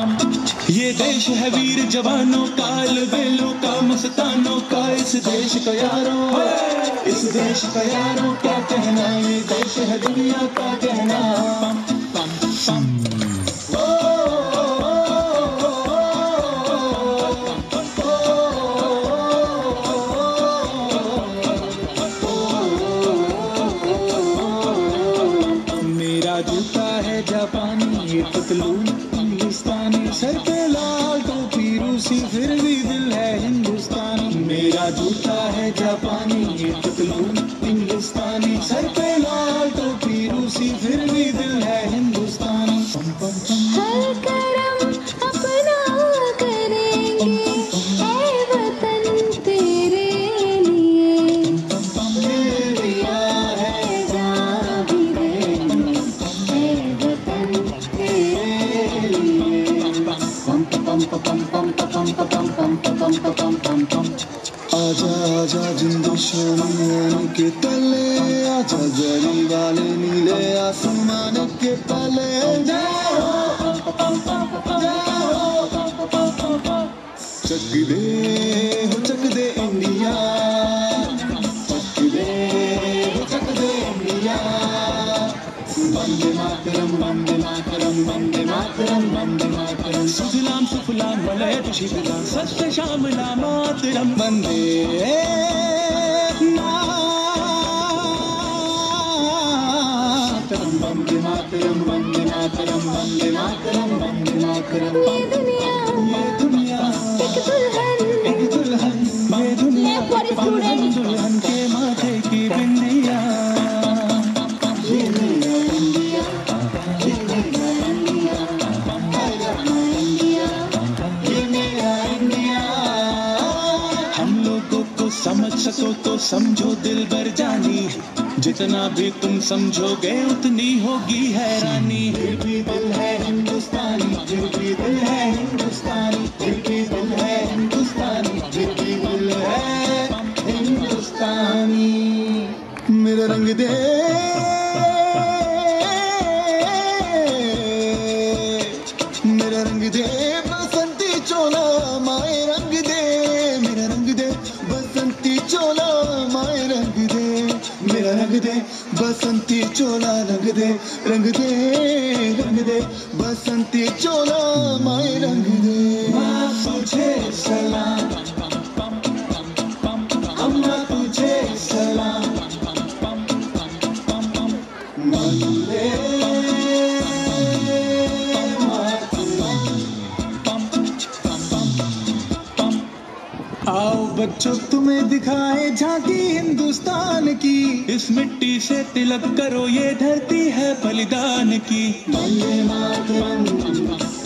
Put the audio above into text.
ये देश है वीर जवानों का, अलबेलों का, मस्तानों का, इस देश का यारों, इस देश का यारों क्या कहना, ये देश है दुनिया का कहना। मेरा जूता है जापानी, ये पतलून हिंदुस्तानी, सर पे लाल टोपी रूसी, फिर भी दिल है हिंदुस्तानी। मेरा जूता है जापानी, ये पतलून हिंदुस्तानी, सर पे लाल टोपी रूसी, फिर भी दिल है हिंदुस्तानी। हर करम अपना करेंगे ऐ वतन तेरे लिए, दिया है जान भी देंगे ऐ वतन तेरे लिए। आजा आजा जिंदशानी के तले, आजा जरी वाले नीले आसमान के तले। चक दे इंडिया, चक दे इंडिया। वंदे मातरम, वंदे मातरम, वंदे मातरम, वंदे मातरम। सुजलाम सुफलाम मलयज शीतलाम, सत्य श्यामला मातरम। वंदे मातरम, वंदे मातरम, वंदे मातरम, वंदे मातरम, वंदे मातरम। ये दुनिया एक दुल्हन, ये दुनिया दुल्हन के माथे की बिंदिया। ये मेरा इंडिया, ये मेरा इंडिया, ये मेरा इंडिया। हम लोगों को समझ सको तो समझो दिल भर जानी, जितना भी तुम समझोगे उतनी होगी हैरानी। फिर भी दिल है हिंदुस्तानी, फिर भी दिल है हिंदुस्तानी, फिर भी दिल है हिंदुस्तानी, फिर भी दिल है हिंदुस्तानी। मेरा रंग दे, मेरा रंग दे बसंती चोला, माए रंग दे, मेरा रंग दे बसंती चोला, माए रंग दे, मेरा रंग दे बसंती चोला, रंग दे, रंग दे, रंग दे बसंती चोला, माए रंग दे। माँ तुझे सलाम, अम्मा तुझे सलाम, वंदे आओ बच्चों तुम्हें दिखाए झांकी हिंदुस्तान की, इस मिट्टी से तिलक करो ये धरती है बलिदान की। वंदे मातरम,